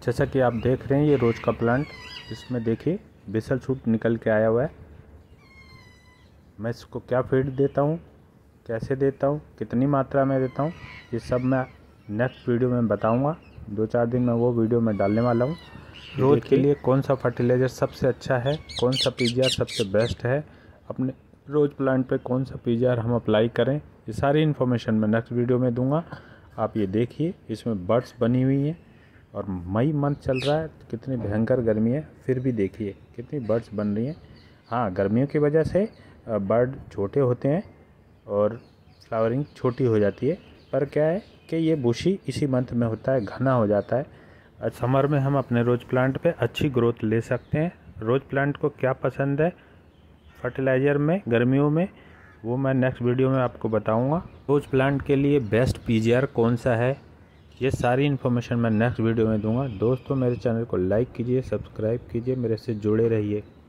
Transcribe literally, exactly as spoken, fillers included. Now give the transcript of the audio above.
जैसा कि आप देख रहे हैं ये रोज का प्लांट, इसमें देखिए बेसल शूट निकल के आया हुआ है। मैं इसको क्या फीड देता हूँ, कैसे देता हूँ, कितनी मात्रा में देता हूँ, ये सब मैं नेक्स्ट वीडियो में बताऊँगा। दो चार दिन में वो वीडियो में डालने वाला हूँ। रोज के लिए कौन सा फर्टिलाइज़र सबसे अच्छा है, कौन सा पीजीआर सबसे बेस्ट है, अपने रोज प्लांट पे कौन सा पीजीआर हम अप्लाई करें, ये सारी इन्फॉर्मेशन मैं नेक्स्ट वीडियो में दूंगा। आप ये देखिए इसमें बर्ड्स बनी हुई हैं और मई मंथ चल रहा है, कितनी भयंकर गर्मी है, फिर भी देखिए कितनी बर्ड्स बन रही हैं। हाँ, गर्मियों की वजह से बर्ड छोटे होते हैं और फ्लावरिंग छोटी हो जाती है, पर क्या है कि ये बुशी इसी मंथ में होता है, घना हो जाता है। समर में हम अपने रोज प्लांट पे अच्छी ग्रोथ ले सकते हैं। रोज प्लांट को क्या पसंद है फर्टिलाइज़र में गर्मियों में, वो मैं नेक्स्ट वीडियो में आपको बताऊंगा। रोज प्लांट के लिए बेस्ट पीजीआर कौन सा है, ये सारी इन्फॉर्मेशन मैं नेक्स्ट वीडियो में दूंगा। दोस्तों मेरे चैनल को लाइक कीजिए, सब्सक्राइब कीजिए, मेरे से जुड़े रहिए।